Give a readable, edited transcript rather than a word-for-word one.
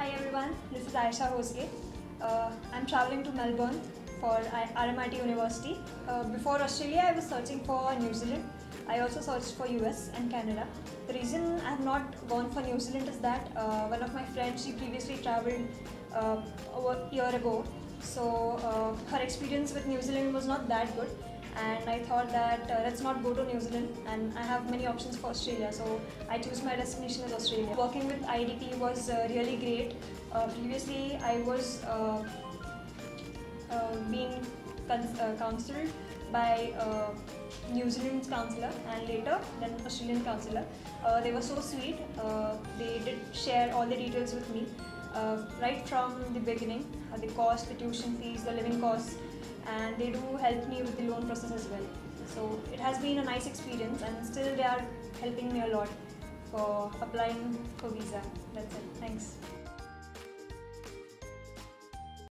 Hi everyone, this is Aisha Hosge. I'm traveling to Melbourne for RMIT University. Before Australia, I was searching for New Zealand. I also searched for US and Canada. The reason I have not gone for New Zealand is that one of my friends, she previously traveled over a year ago. So her experience with New Zealand was not that good. And I thought that let's not go to New Zealand, and I have many options for Australia, so I chose my destination as Australia. Working with IDP was really great. Previously I was being counselled by New Zealand's counsellor and later then Australian counsellor. They were so sweet. They did share all the details with me right from the beginning, the cost, the tuition fees, the living costs, and they do help me with the loan process as well. So it has been a nice experience, and still they are helping me a lot for applying for visa. That's it. Thanks.